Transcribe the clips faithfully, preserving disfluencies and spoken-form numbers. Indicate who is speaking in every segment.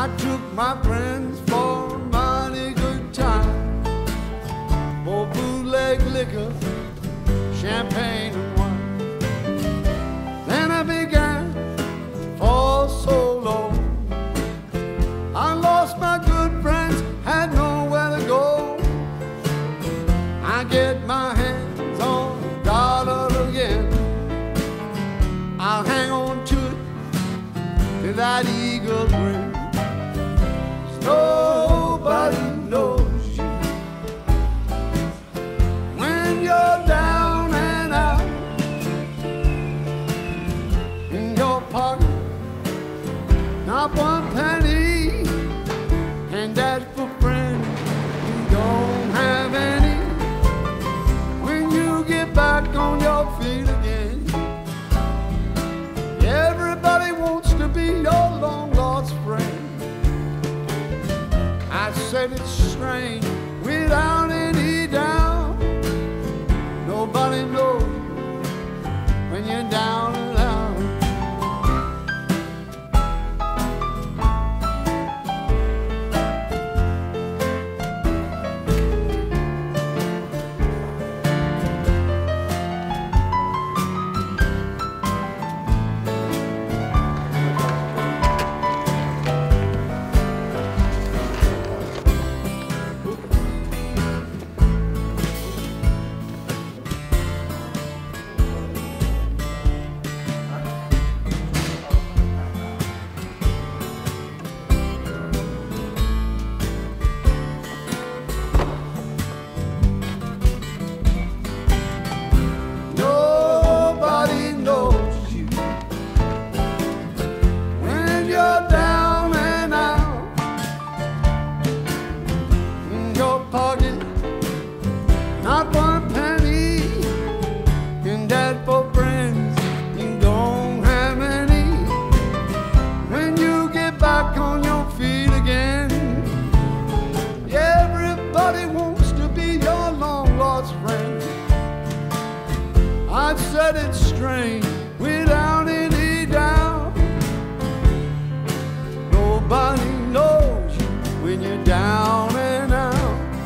Speaker 1: I took my friends for a mighty good time, for bootleg liquor, champagne and wine. Then I began to fall so low, I lost my good friends, had nowhere to go. I get my hands on the dollar again, I'll hang on to it till that eagle grin. Nobody knows you when you're down and out. In your pocket, not one penny, and that's for friends who don't have any. When you get back on your feet again, everybody wants to be your long lost friend. I said it's strange without any doubt. Nobody knows when you're down and out. I said it's strange without any doubt. Nobody knows you when you're down and out.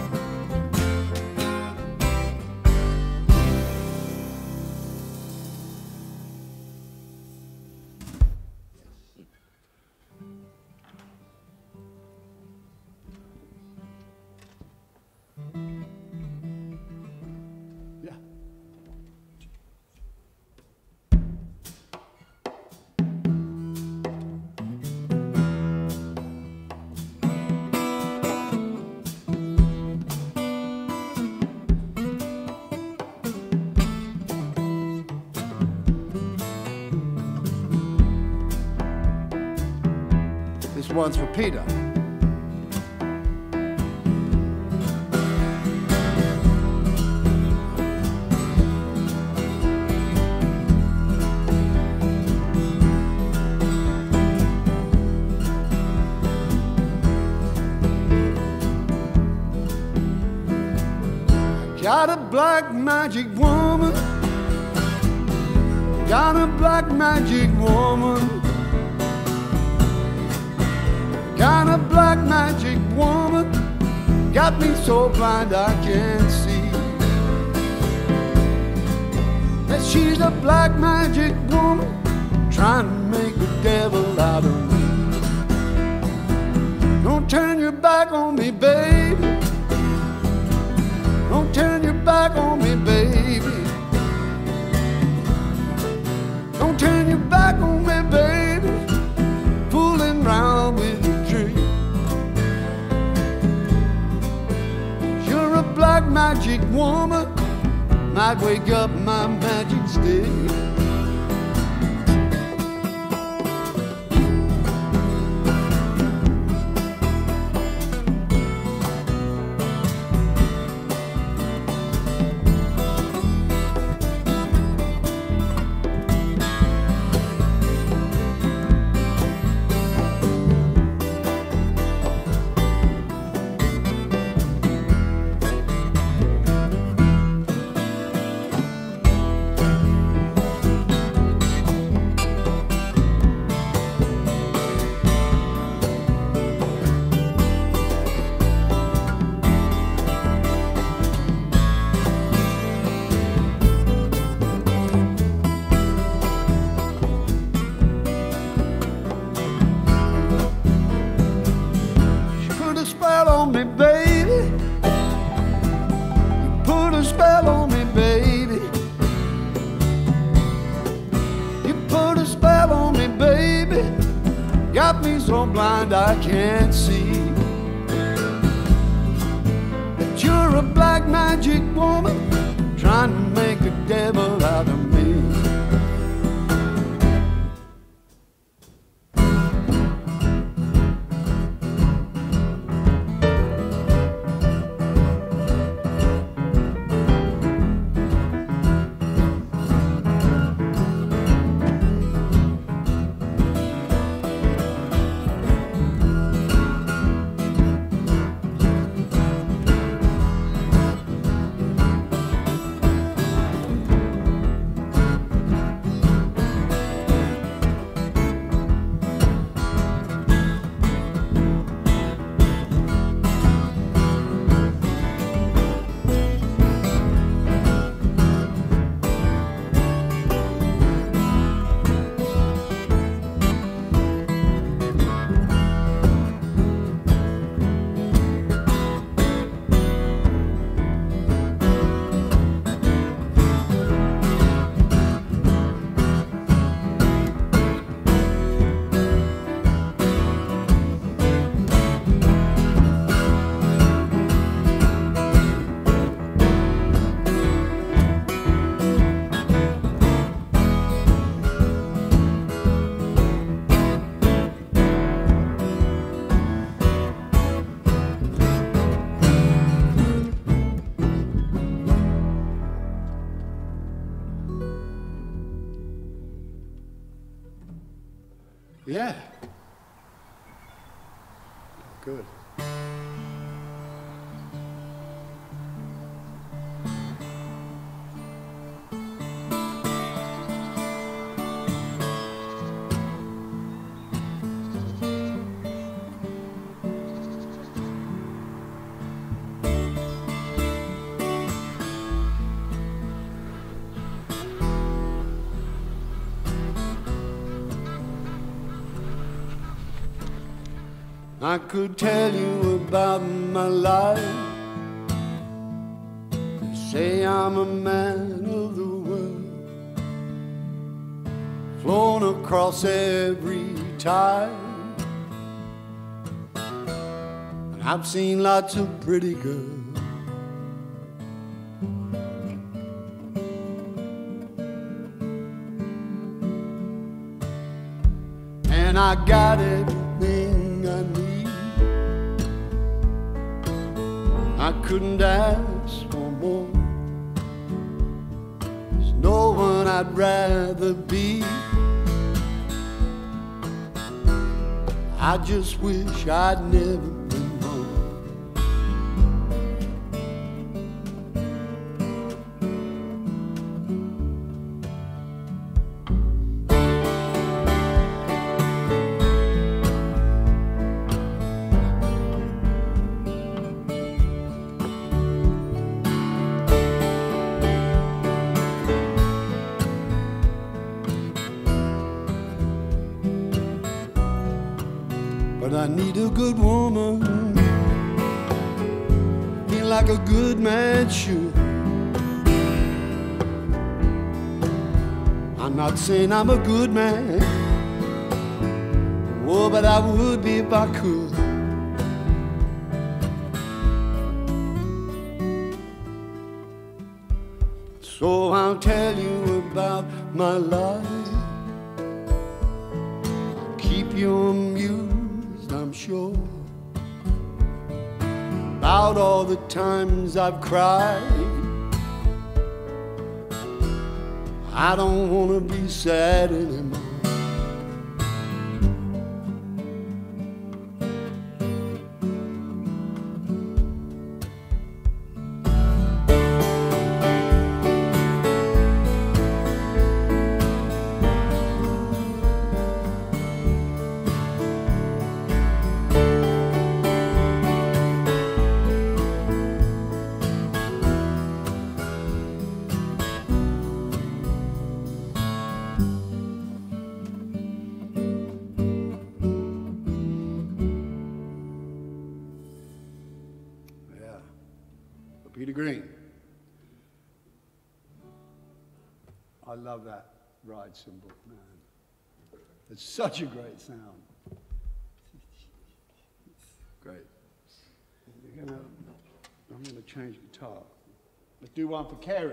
Speaker 1: This one's for Peter. Got a black magic woman, got a black magic woman. Got a black magic woman, got me so blind I can't see. That she's a black magic woman, trying to make the devil out of me. Don't turn your back on me, baby. Don't turn your back on me, baby. Don't turn your back on me, baby. Fooling around with you. You're a black magic woman, might wake up my magic stick. on me, baby. You put a spell on me, baby. You put a spell on me, baby. Got me so blind I can't see that you're a black magic woman trying to make a devil out of me. Yeah. Good. I could tell you about my life, say I'm a man of the world, flown across every tide, and I've seen lots of pretty girls. And I got everything I need. I couldn't ask for more. There's no one I'd rather be. I just wish I'd never been home. But I need a good woman, feel like a good man should. I'm not saying I'm a good man, oh, but I would be if I could. So I'll tell you about my life, keep you amused, I'm sure, about all the times I've cried. I don't want to be sad anymore. green. I love that ride cymbal, man. It's such a great sound. Great. We're gonna, I'm going to change guitar. Let's do one for Kerry.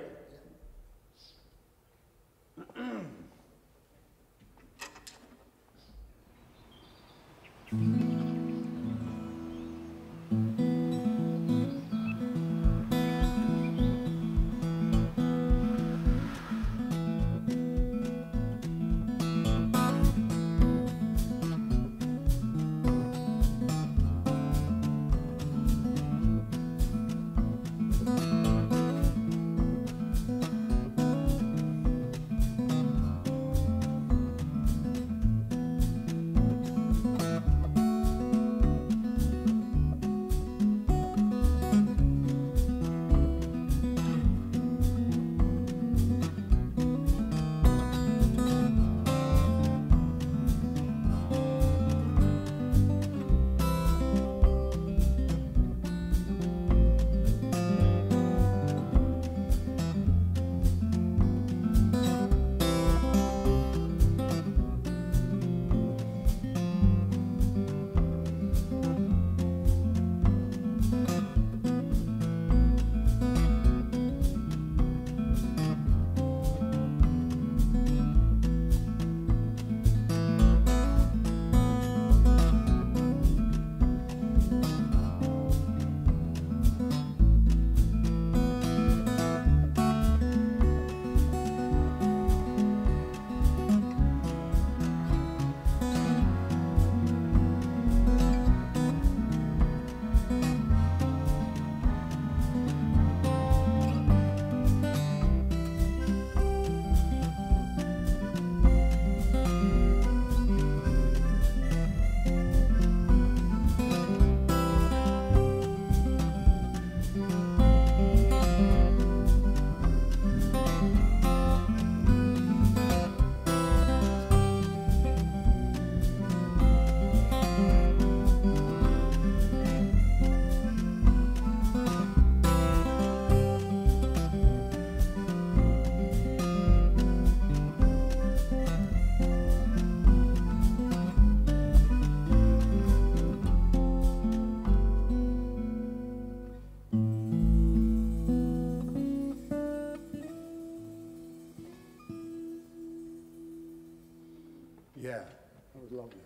Speaker 1: Yeah, that was lovely.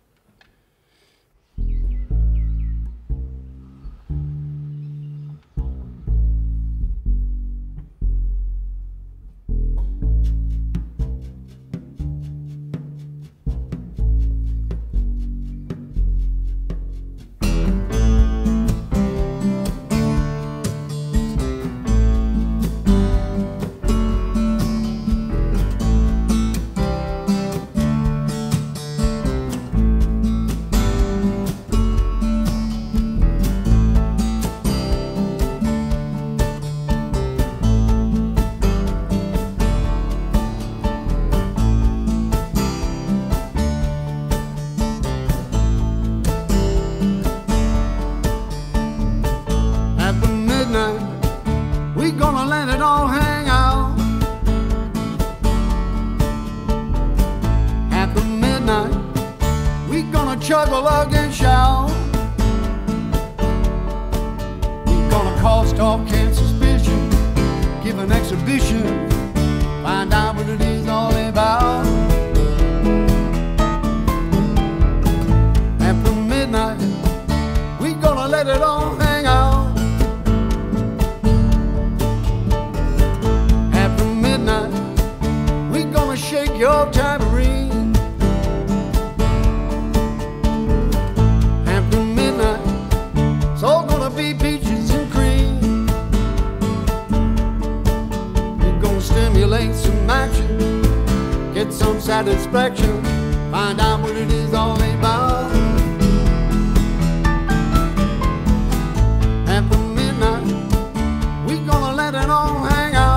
Speaker 1: We gonna let it all hang out. After midnight, we gonna chug a lug and shout. We gonna cause talk and suspicion, give an exhibition, find out what it is all about. After midnight, we gonna let it all hang out. Shake your tambourine. After midnight, it's all gonna be peaches and cream. We're gonna stimulate some action, get some satisfaction, find out what it is all about. After midnight, we're gonna let it all hang out.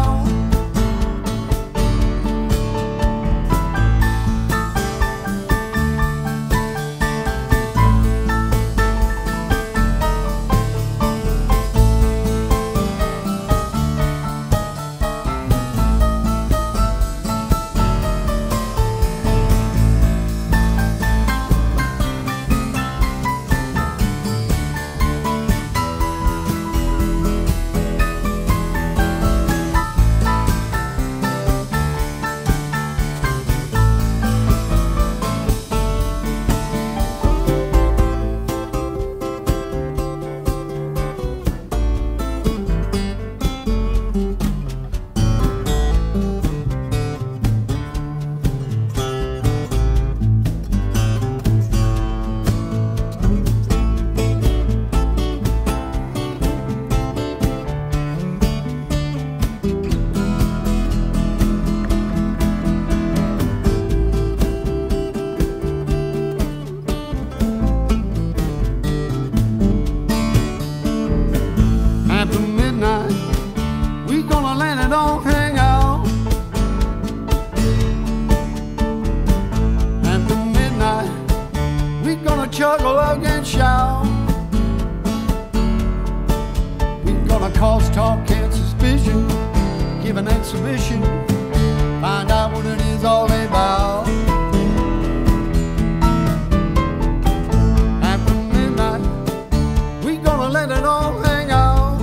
Speaker 1: gonna chuckle against shout. We're gonna cause talk and suspicion, give an exhibition, find out what it is all about. After midnight, we're gonna let it all hang out.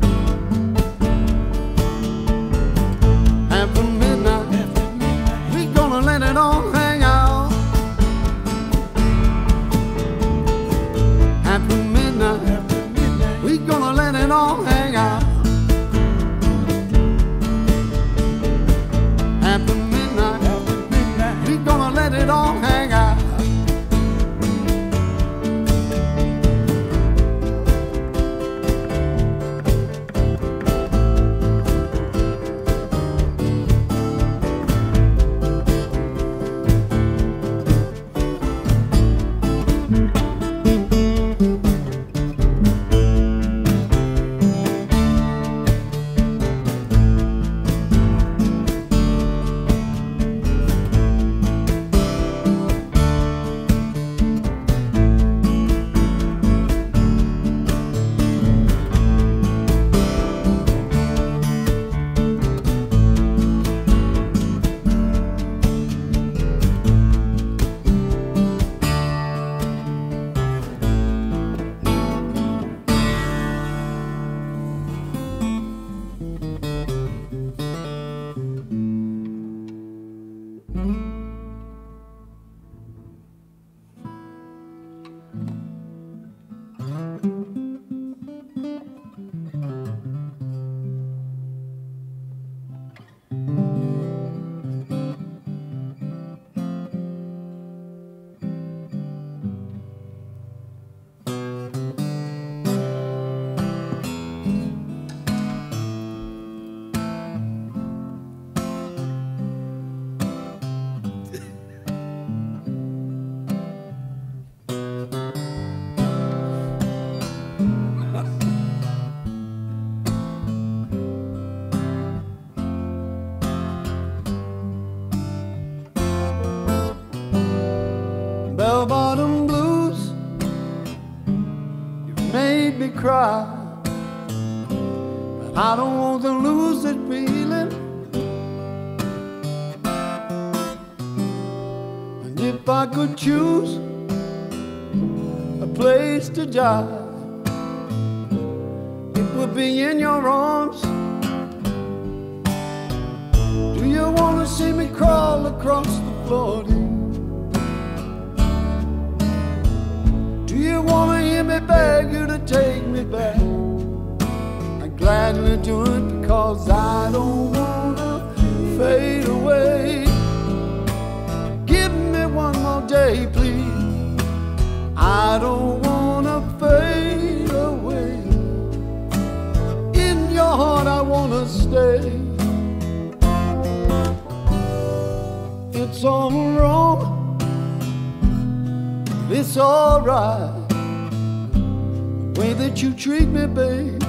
Speaker 1: After midnight, we're gonna let it all hang out. After midnight, we're gonna let it all hang out. After midnight, we're gonna let it all hang out. Bell-bottom blues, you've made me cry, but I don't want to lose that feeling. And if I could choose a place to die, it would be in your arms. Do you want to see me crawl across the floor, dear? Do you want to hear me beg you to take me back? I'd gladly do it because I don't want to fade away. Give me one more day, please. I don't want to fade away. In your heart I want to stay. It's all wrong, it's all right, the way that you treat me, babe.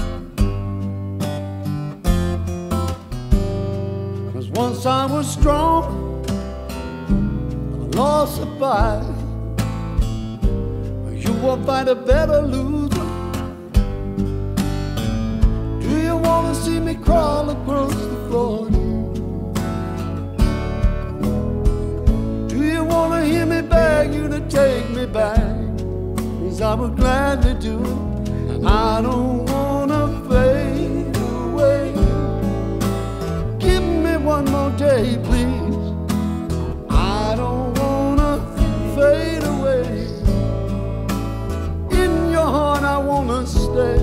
Speaker 1: 'Cause once I was strong, I lost a fight, but you will fight a better loser. Do you want to see me crawl across the floor? Do you want to hear me beg you to take me back? 'Cause I would gladly do it, and I don't wanna fade away. Give me one more day, please. I don't wanna fade away. In your heart I wanna stay.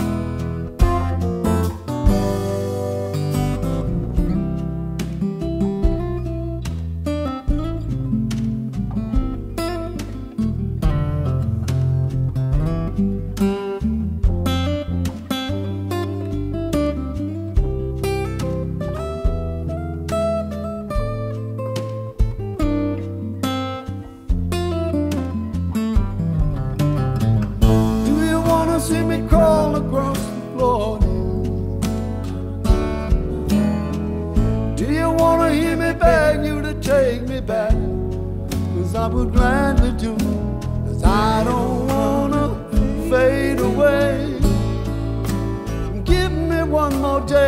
Speaker 1: See me crawl across the floor, do you want to hear me beg you to take me back? 'Cause I would gladly do, 'cause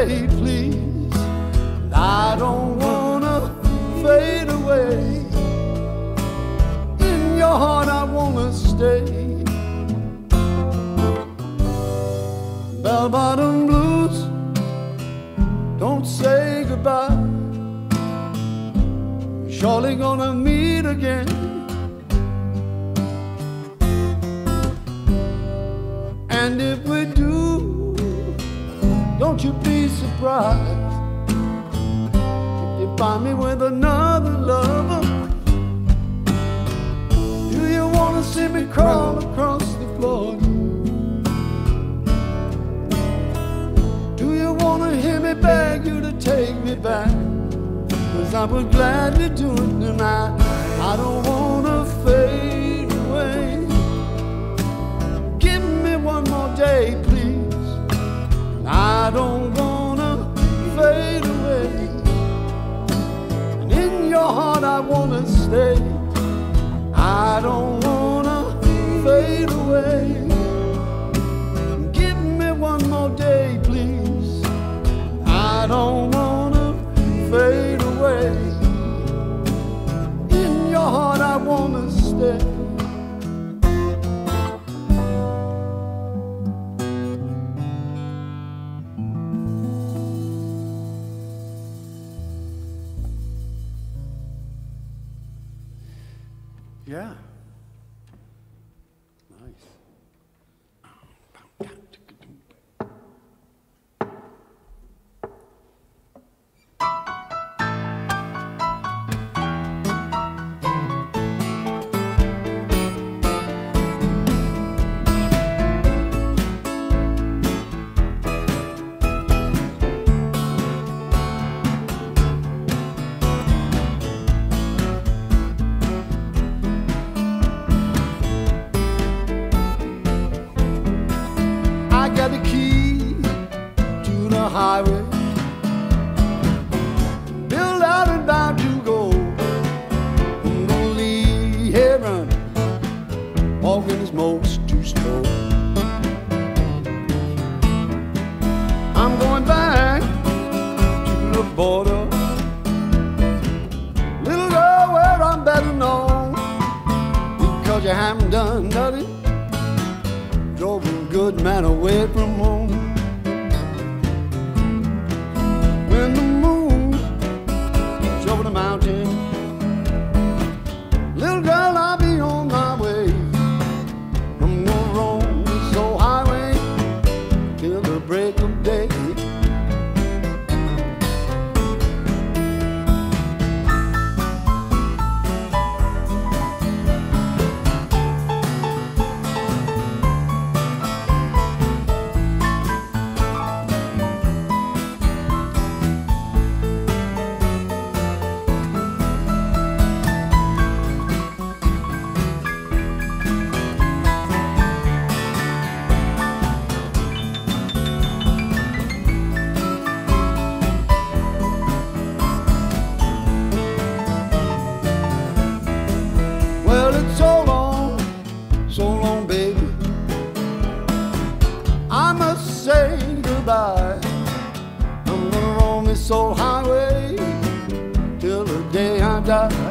Speaker 1: day, please. I don't wanna fade away. In your heart I wanna stay. Bell-bottom blues, don't say goodbye. Surely gonna meet again. And if we do, don't you be surprised if you find me with another lover. Do you wanna see me crawl across the floor? Do you wanna hear me beg you to take me back? 'Cause I would gladly do it tonight. I don't wanna fade away. Give me one more day, please. I don't wanna fade away. And in your heart I wanna stay. I don't wanna fade away. Give me one more day, please. I don't wanna fade away. In your heart I wanna stay. Yeah. Nice. Got the key to the highway, built out and bound to go. I'm gonna leave here running, walking is most too slow. I'm going back to the border, little girl, where I'm better known, because you haven't done nothing. Drove a good man away from home. When the moon is over the mountain, little girl, I'll be on my way. I'm gonna roam this old highway till the break of day. So long, baby, I must say goodbye. I'm gonna roam this old highway till the day I die.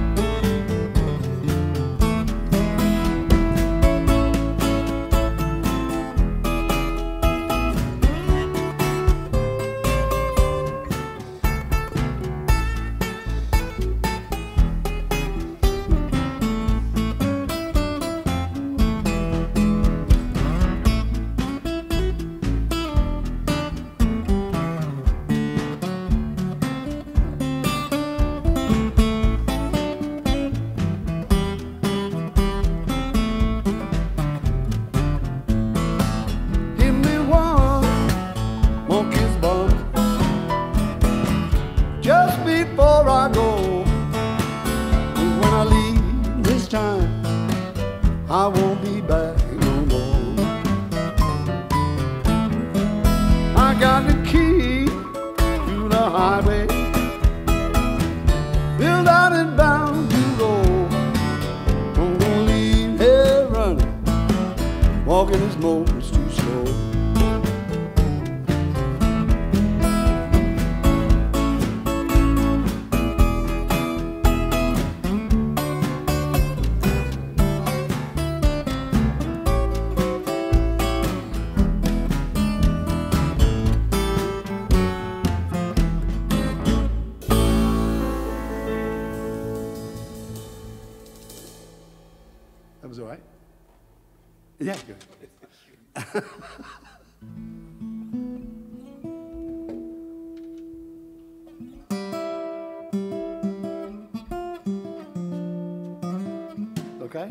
Speaker 1: Before I go, when I leave this time, I won't be back no more. I got the key to the highway, built out and bound to go. I'm gonna leave here running, walking this moment's too slow. Yeah, good. Okay?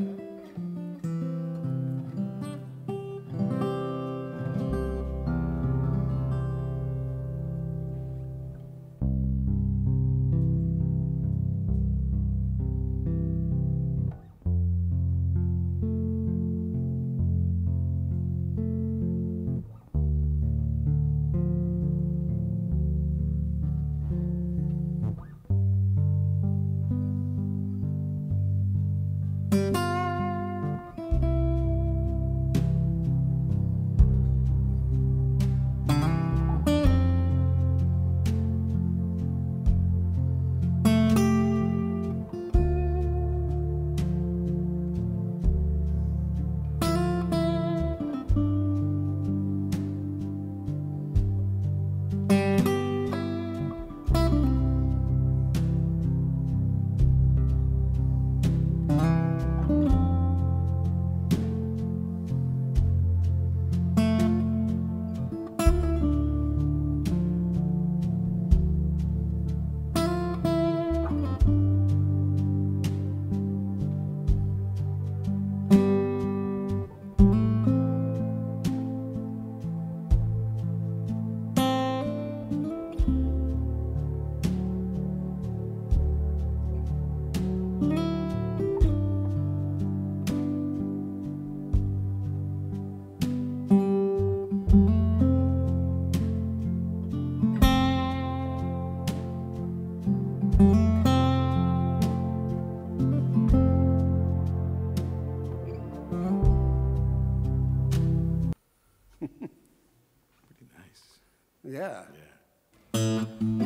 Speaker 1: Yeah. Yeah.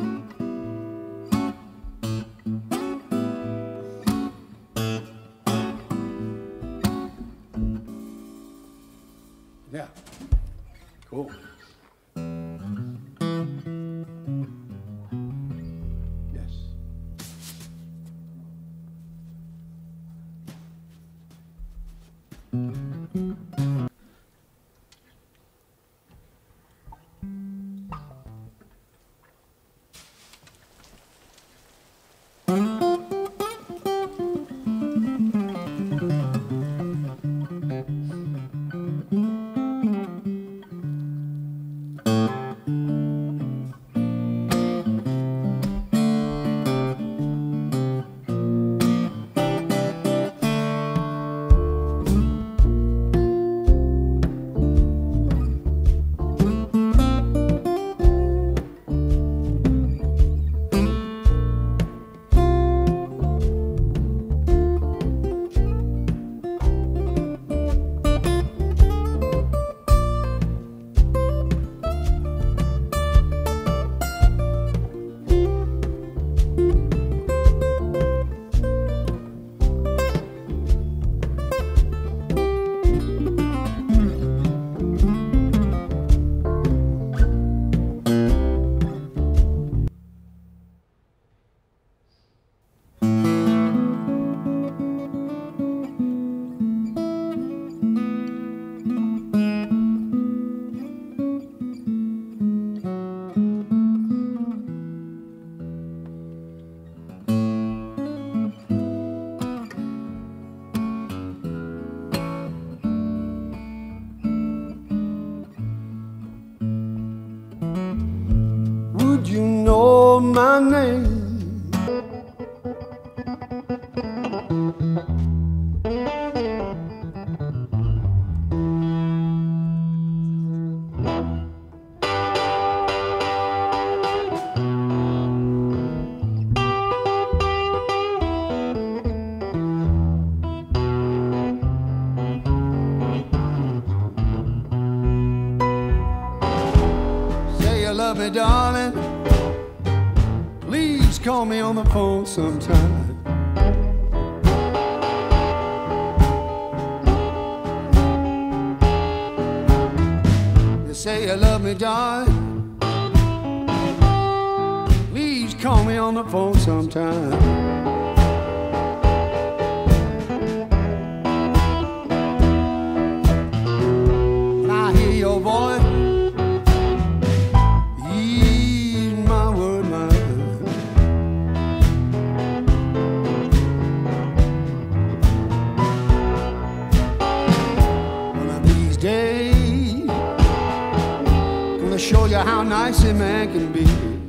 Speaker 1: Yeah. Cool. Yes. Would you know my name? Say you love me, darling. Please call me on the phone sometime. You say you love me, darling. Please call me on the phone sometime. show you how nice a man can be.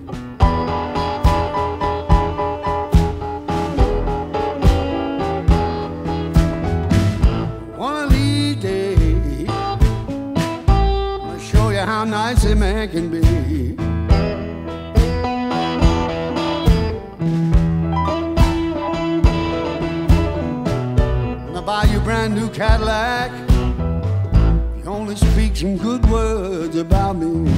Speaker 1: One of these days, I'll show you how nice a man can be. I'll buy you a brand new Cadillac. You only speak some good words about me.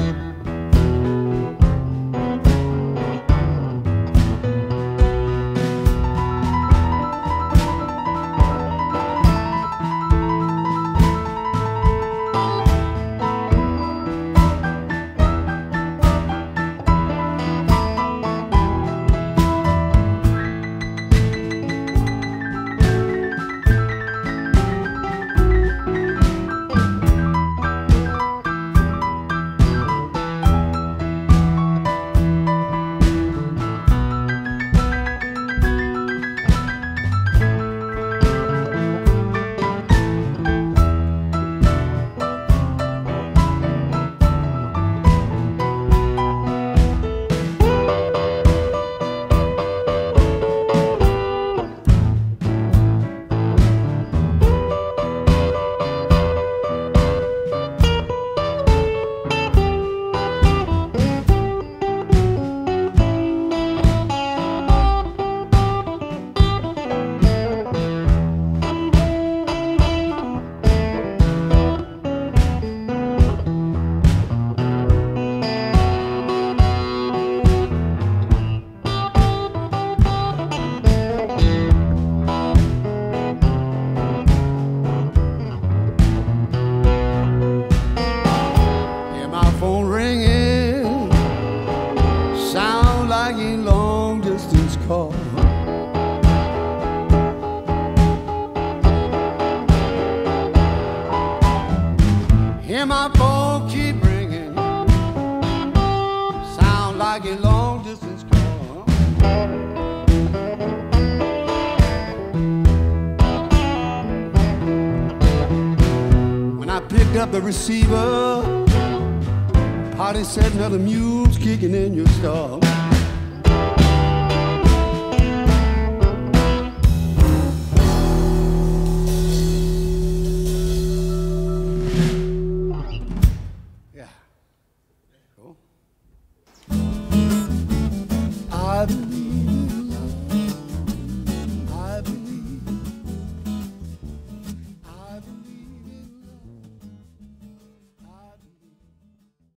Speaker 1: Hear my phone keep ringing, sound like a long distance call. When I picked up the receiver, party said another mule's kicking in your stall.